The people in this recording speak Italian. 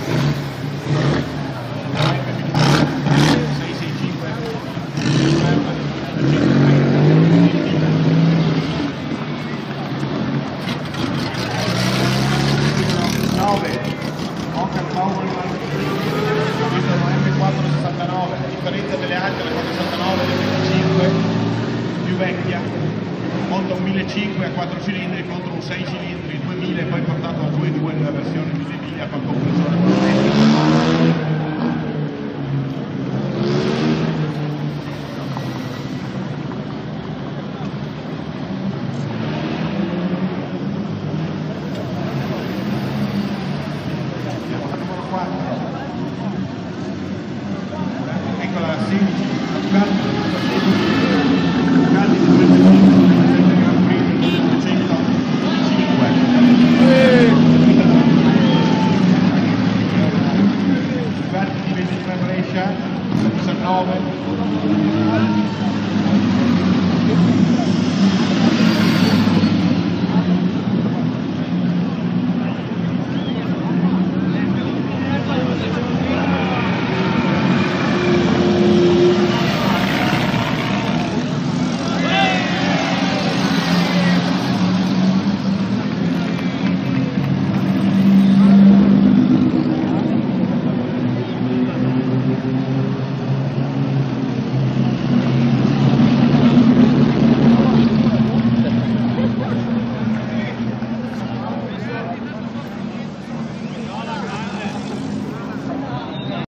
differenza delle altre, le 469 del 25 più vecchia, monta un 1500 a 4 cilindri contro un 6 cilindri 2000 e poi portato a 2.2 nella versione di Emilia con compressore potente.